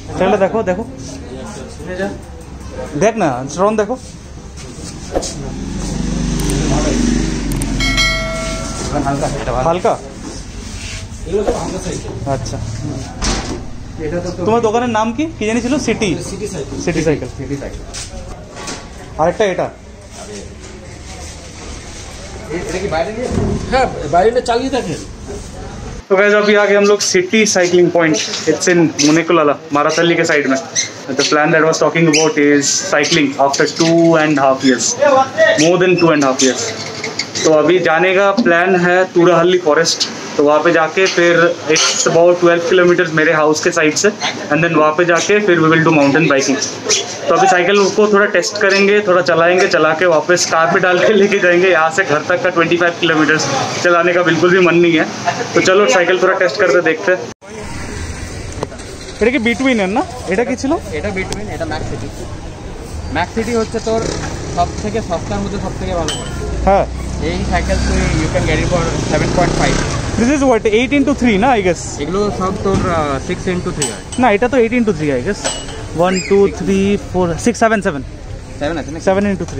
चलो देखो देखो देख ना श्रवण देखो হালকা আচ্ছা তোমার দোকানের নাম কি কি জানি ছিল সিটি সাইকেল আরেকটা এটা কি বাইরে নিয়ে হ্যাঁ বাইরে চালিয়ে দেখেন तो गाइस अभी आगे हम लोग city cycling point it's in Munnekollal Marathahalli के साइड में the plan that was talking about is cycling after 2.5 years more than 2.5 years तो अभी जाने का प्लान है तूराहल्ली फॉरेस्ट तो वहाँ पे जाके फिर इट्स अबाउट 12 किलोमीटर्स मेरे हाउस के साइड से एंड देन वहाँ पे जाके फिर we will do mountain biking तो अभी साइकिल को थोड़ा टेस्ट करेंगे थोड़ा चलाएंगे चला के वापस कार पे डाल के लेके जाएंगे यहाँ से घर तक का 25 किलोमीटर्स चलाने का बिल्कुल भी मन नहीं है तो चलो साइकिल थोड़ा टेस्ट करके देखते हैं এটা কি বিটুইন এর না এটা কি ছিল এটা বিটুইন এটা ম্যাক্স সিটি হচ্ছে তোর সবথেকে সস্তার মধ্যে সবথেকে ভালো পড়ে হ্যাঁ এই সাইকেল তুই you can get it for 7.5 this is what 8x3 না আই গেস এগুলো সব তোর 6x3 হয় না এটা তো 8x3 আই গেস 1 2 3 4 6 7 7 7 আছে না 7x3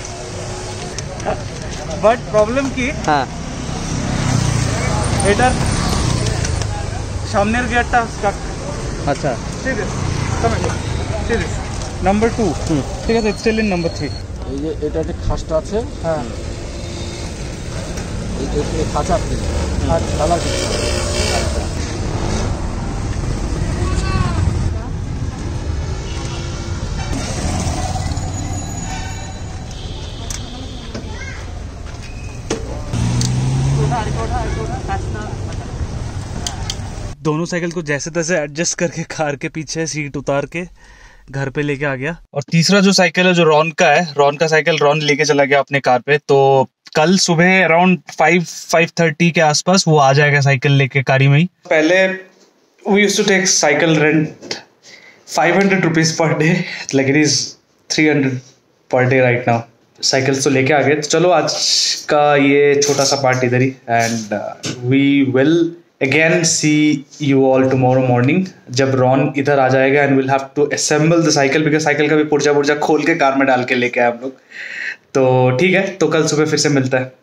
বাট প্রবলেম কি হ্যাঁ এটার সামনের গিয়ারটা স্টাক अच्छा ठीक है ठीक है नंबर 2 ठीक है स्टिल इन नंबर 3 এই যে এটা একটা খাসটা আছে হ্যাঁ এই খাঁচা আছে আচ্ছা আলাদা আচ্ছা दोनों साइकिल को जैसे तैसे एडजस्ट करके कार के पीछे सीट उतार के घर पे लेके आ गया और तीसरा जो साइकिल है जो रॉन का है रॉन का साइकिल रॉन लेके चला गया अपने कार पे तो कल सुबह अराउंड 5:30 के आसपास वो आ जाएगा साइकिल लेके कारी में ही पहले we used to take cycle rent 500 rupees per day like it is 300 per day right now cycle तो लेके आ गए तो चलो आज का ये छोटा सा पार्ट इधर ही and we will again see you all tomorrow morning जब रॉन इधर आ जाएगा and we'll have to assemble the cycle because cycle का भी पुर्जा खोल के कार में डाल के लेके आए हम लोग तो ठीक है तो कल सुबह फिर से मिलता है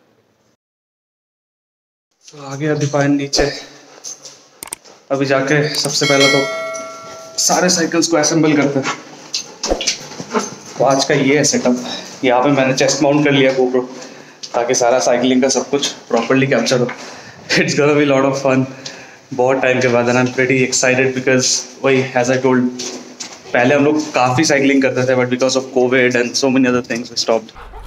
तो आगे दीपान नीचे अभी जाके सबसे पहले तो सारे साइकिल्स को असेंबल करते हैं तो आज का ये है सेटअप यहाँ पे मैंने चेस्ट माउंट कर लिया GoPro ताकि सारा साइकिलिंग का सब कुछ प्रॉपरली कैप्चर हो It's gonna be a lot of fun. बहुत टाइम के बाद and I'm pretty excited because वही as I told पहले हम लोग काफ़ी साइकिलिंग करते थे but because of COVID and so many other things we stopped.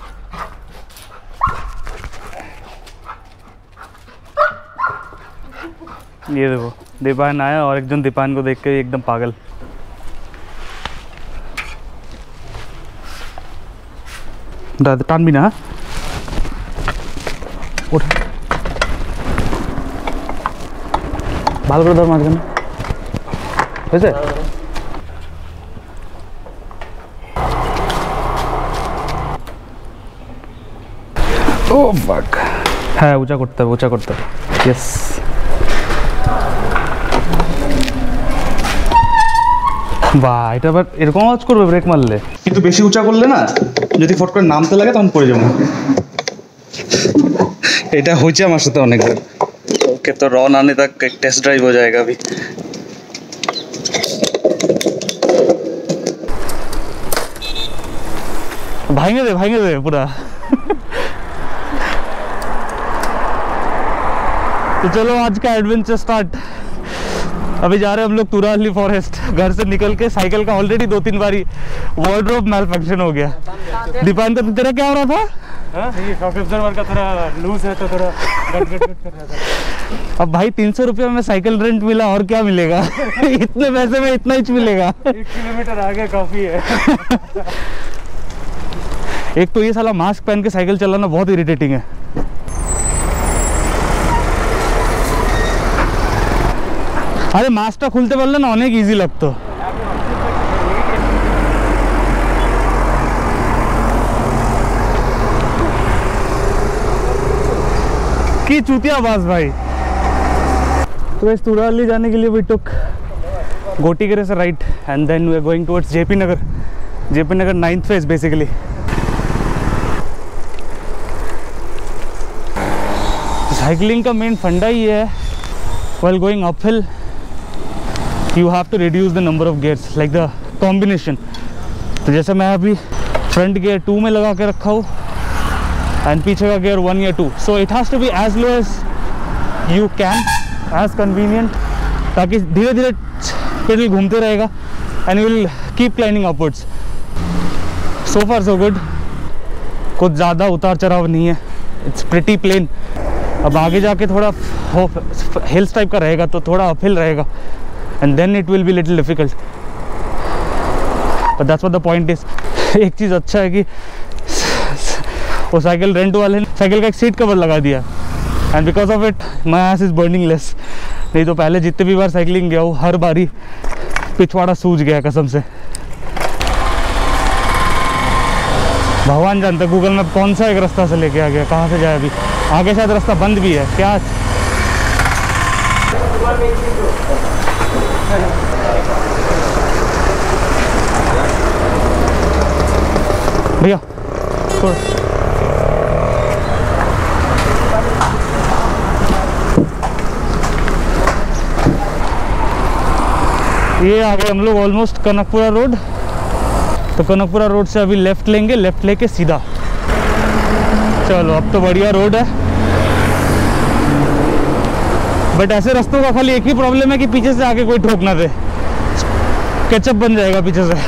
ये देखो दीपान आया और एक जन दीपान को देख के एकदम पागल टान भी ना उठ ভালো করে ধর মাঝখানে হয়েছে ও ফাক হ্যাঁ উঁচা করতে হবে ইয়েস বাহ এটা আবার এরকম আওয়াজ করবে ব্রেক মারলে কিন্তু বেশি উঁচা করলে না যদি ফট করে নামতে লাগে তখন পড়ে যাবো এটা হয়েছে আমার সাথে অনেকবার ओके तो रॉन आने तक एक टेस्ट ड्राइव हो जाएगा अभी भागने दे पूरा तो चलो आज का एडवेंचर स्टार्ट अभी जा रहे हैं हम लोग तूराहल्ली फॉरेस्ट घर से निकल के साइकिल का ऑलरेडी 2-3 बारी वार्डरोब मैलफंक्शन हो गया दीपान तो तेरा क्या हो रहा था ये ऑब्जर्वर का थोड़ा लूज है तो थोड़ा गट कर रहा था अब भाई 300 रुपये में साइकिल रेंट मिला और क्या मिलेगा इतने पैसे में इतना ही मिलेगा 1 किलोमीटर आगे काफी है एक तो ये साला मास्क पहन के साइकिल चलाना बहुत इरिटेटिंग है अरे मास्कটা খুলতে পারলে না অনেক ইজি লাগতো की चूतिया बास भाई तो इस तूराहल्ली जाने के लिए भी टुक गोटीगरे से right and then we are going towards JP Nagar 9th phase basically. Cycling का मेन फंडा ही है, while going uphill you have to reduce the number of gears, like the combination। तो जैसे मैं अभी फ्रंट गियर 2 में लगा के रखा हूँ एंड पीछे का गियर 1 या 2, so it has to be as low as you can, as convenient, ताकि धीरे धीरे पेडल घूमते रहेगा and you will keep climbing upwards. So far so good, कुछ ज़्यादा उतार चढ़ाव नहीं है, इट्स प्रिटी प्लेन। अब आगे जाके थोड़ा हिल्स टाइप का रहेगा तो थोड़ा अपहिल रहेगा and then it will be little difficult, but that's what the point is. एक चीज़ अच्छा है कि वो साइकिल रेंट वाले ने साइकिल का एक सीट कवर लगा दिया and because of it my ass is burning less. नहीं तो पहले जितने भी बार साइकिलिंग गया हूँ हर बारी पिछवाड़ा सूज गया कसम से। भगवान जानता है गूगल मैप कौन सा एक रास्ता से लेके आ गया, कहाँ से जाए अभी। आगे शायद रास्ता बंद भी है क्या? भैया थोड़ा ये आ गए हम लोग ऑलमोस्ट कनकपुरा रोड। तो कनकपुरा रोड से अभी लेफ्ट लेंगे, लेफ्ट लेके सीधा। चलो अब तो बढ़िया रोड है, बट ऐसे रास्तों का खाली एक ही प्रॉब्लम है कि पीछे से आके कोई ठोक ना दे, केचप बन जाएगा पीछे से।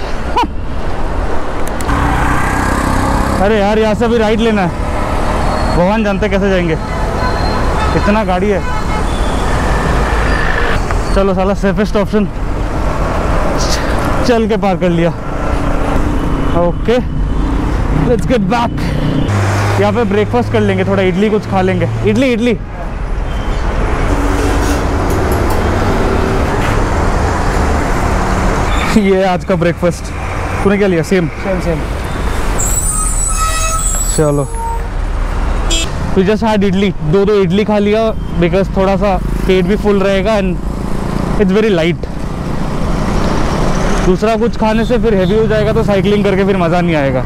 अरे यार यहाँ से अभी राइट लेना है, भगवान जानते कैसे जाएंगे, इतना गाड़ी है। चलो साला सेफेस्ट ऑप्शन चल के पार कर लिया। Okay let's get back. यहाँ पे ब्रेकफास्ट कर लेंगे, थोड़ा इडली कुछ खा लेंगे। इडली ये आज का ब्रेकफास्ट। तूने क्या लिया? सेम। चलो तो जस्ट हैड इडली, दो इडली खा लिया बिकॉज थोड़ा सा पेट भी फुल रहेगा एंड इट्स वेरी लाइट। दूसरा कुछ खाने से फिर हेवी हो जाएगा तो साइकिलिंग करके फिर मज़ा नहीं आएगा।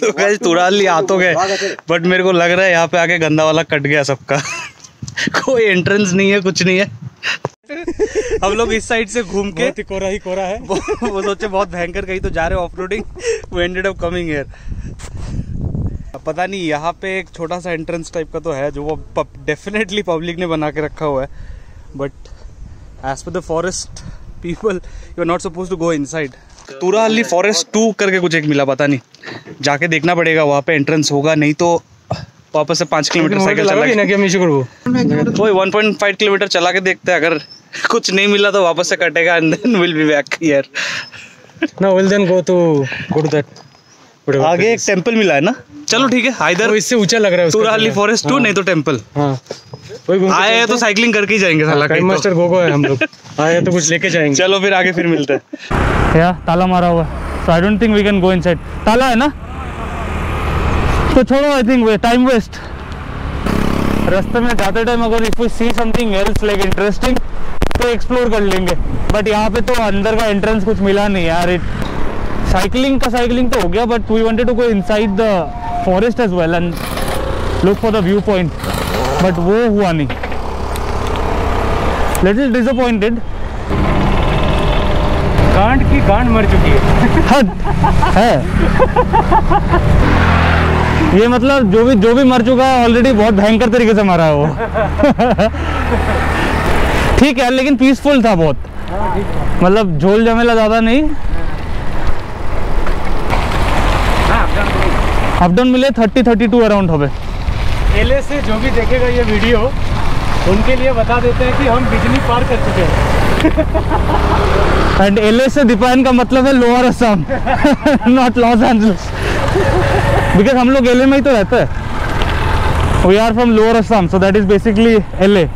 तो गाइस तुराली आ तो गए, बट मेरे को लग रहा है यहाँ पे आके गंदा वाला कट गया सबका। कोई एंट्रेंस नहीं है, कुछ नहीं है। हम लोग इस साइड से घूम के कोरा ही कोरा है। वो सोचे बहुत भयंकर कहीं तो जा रहे ऑफ रोडिंग, वो एंडेड अप कमिंग हियर। पता नहीं यहाँ पे एक छोटा सा एंट्रेंस टाइप का तो है जो वो डेफिनेटली पब्लिक ने बना के रखा हुआ है, but as per the forest people you are not suppose to go inside. Turahalli forest 2 करके कुछ एक मिला, पता नहीं, जाके देखना पड़ेगा। वहाँ पे एंट्रेंस होगा, नहीं तो वापस से 5 किलोमीटर साइकिल चला के कोई 1.5 किलोमीटर चला के देखते हैं। अगर कुछ नहीं मिला तो वापस से कटेगा and then will be back here. No will then go to that. आगे एक टेंपल मिला है ना, चलो ठीक है। इधर इससे ऊंचा लग रहा है तुराली फॉरेस्ट 2, नहीं तो टेंपल। आए हैं तो साइकिलिंग करके ही जाएंगे साला। टाइम मास्टर गोगो है हम लोग, आए हैं तो कुछ लेके जाएंगे। चलो फिर आगे फिर मिलते हैं। या ताला मारा हुआ, so I don't think we can go inside. ताला है ना, तो छोड़ो, I think way time waste. रास्ते में जाते टाइम अगर if we see something else like interesting तो एक्सप्लोर कर लेंगे, बट यहाँ पे तो अंदर का एंट्रेंस कुछ मिला नहीं यार। साइकिलिंग तो हो गया, but we wanted to go inside the forest as well and look for the view point, but वो हुआ नहीं। Little disappointed. गांड की गांड मर चुकी है। हद है ये, मतलब जो भी मर चुका है ऑलरेडी, बहुत भयंकर तरीके से मरा है वो। ठीक है, लेकिन पीसफुल था बहुत, मतलब झोल झमेला ज़्यादा नहीं। अप डाउन मिले 30-32 अराउंड हो गए। एलए से जो भी देखेगा ये वीडियो, उनके लिए बता देते हैं कि हम बिजली पार कर चुके हैं। एंड एलए से दीपायन का मतलब है lower Assam, not Los Angeles, because हम लोग एलए में ही तो रहते हैं। We are from lower Assam, so that is basically LA.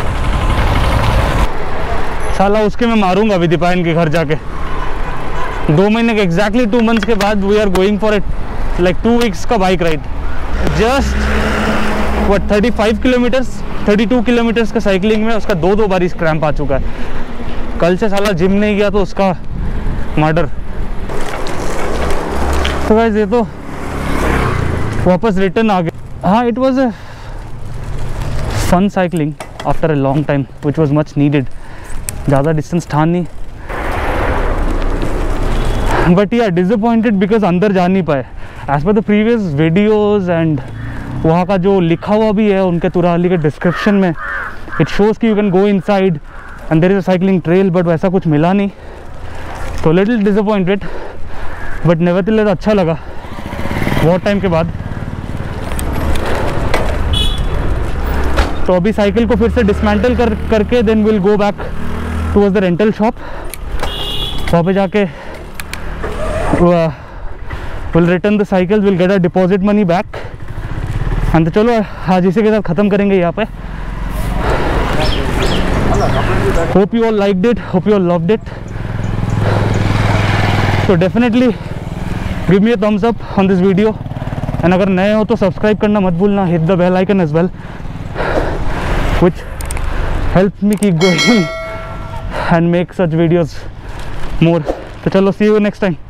साला उसके मैं मारूंगा अभी दीपायन के घर जाके। 2 महीने के एग्जैक्टली 2 मंथ्स के बाद we are going for it, like 2 weeks का bike ride. Just what 35 kilometres 32 kilometres का साइकिलिंग में उसका 2 बार क्रैम्प आ चुका है। कल से साला जिम नहीं गया तो उसका मर्डर। तो गाइस ये तो वापस रिटर्न आ गया। हाँ, it was a fun cycling after a long time which was much needed. ज़्यादा डिस्टेंस था नहीं, बट या डिसअपॉइंटेड बिकॉज अंदर जा नहीं पाए। As per the previous videos and वहाँ का जो लिखा हुआ भी है उनके तुराली के डिस्क्रिप्शन में, इट शोज़ कि you can go inside and there is a cycling trail, but वैसा कुछ मिला नहीं। तो लिटिल डिसअपॉइंटेड, बट नेवरदलेस अच्छा लगा बहुत टाइम के बाद। तो अभी साइकिल को फिर से डिसमेंटल करके then will go back towards the rental shop. वहाँ पे जाके will return the cycle, will get a deposit money back and चलो आज इसी के साथ ख़त्म करेंगे यहाँ पे। Hope you all liked it, hope you all loved it. तो definitely give me a thumbs up on this video and अगर नए हो तो सब्सक्राइब करना मत भूलना, hit the bell icon as well which helps me keep going and make such videos more. तो चलो, see you next time.